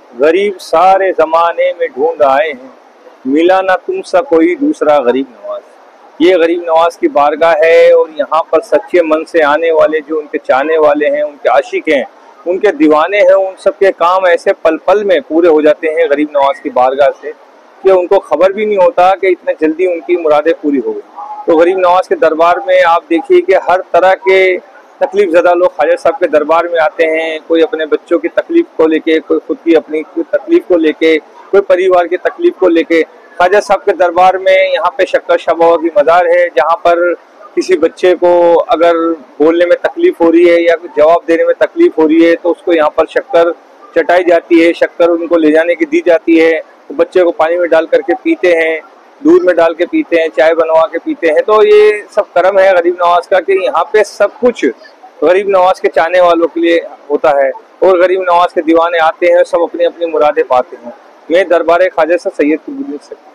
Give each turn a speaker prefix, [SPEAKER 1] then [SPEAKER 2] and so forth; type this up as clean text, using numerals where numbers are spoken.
[SPEAKER 1] गरीब सारे जमाने में ढूंढ आए हैं, मिला ना तुमसा कोई दूसरा गरीब नवाज। ये गरीब नवाज की बारगाह है और यहाँ पर सच्चे मन से आने वाले जो उनके चाहने वाले हैं, उनके आशिक हैं, उनके दीवाने हैं, उन सब के काम ऐसे पल पल में पूरे हो जाते हैं गरीब नवाज की बारगाह से कि उनको खबर भी नहीं होता कि इतने जल्दी उनकी मुरादें पूरी हो गई। तो गरीब नवाज के दरबार में आप देखिए कि हर तरह के तकलीफ ज़्यादा लोग ख्वाजा साहब के दरबार में आते हैं। कोई अपने बच्चों की तकलीफ को लेके, कोई खुद की अपनी तकलीफ को लेके, कोई परिवार की तकलीफ को लेके। ख्वाजा साहब के दरबार में यहाँ पे शक्कर शाह बाबा की मज़ार है, जहाँ पर किसी बच्चे को अगर बोलने में तकलीफ हो रही है या जवाब देने में तकलीफ हो रही है तो उसको यहाँ पर शक्कर चटाई जाती है, शक्कर उनको ले जाने की दी जाती है। तो बच्चे को पानी में डाल करके पीते हैं, दूध में डाल के पीते हैं, चाय बनवा के पीते हैं। तो ये सब करम है गरीब नवाज का कि यहाँ पे सब कुछ गरीब नवाज के चाहने वालों के लिए होता है और गरीब नवाज के दीवाने आते हैं, सब अपनी अपनी मुरादें पाते हैं। मैं दरबार ख्वाजा सैयद कुतुबुद्दीन से